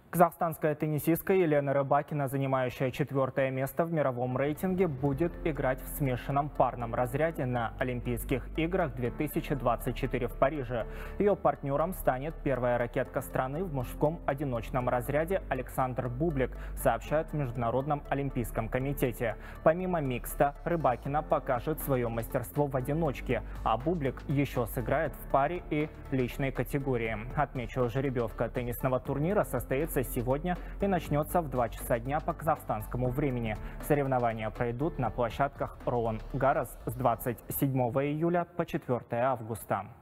Казахстанская теннисистка Елена Рыбакина, занимающая 4-е место в мировом рейтинге, будет играть в смешанном парном разряде на Олимпийских играх 2024 в Париже. Ее партнером станет первая ракетка страны в мужском одиночном разряде Александр Бублик, сообщают в Международном олимпийском комитете. Помимо микста, Рыбакина покажет свое мастерство в одиночке, а Бублик еще сыграет в паре и личной категории. Отмечу, жеребьевка теннисного турнира состоится сегодня и начнется в 2 часа дня по казахстанскому времени. Соревнования пройдут на площадках Ролан Гаррос с 27 июля по 4 августа.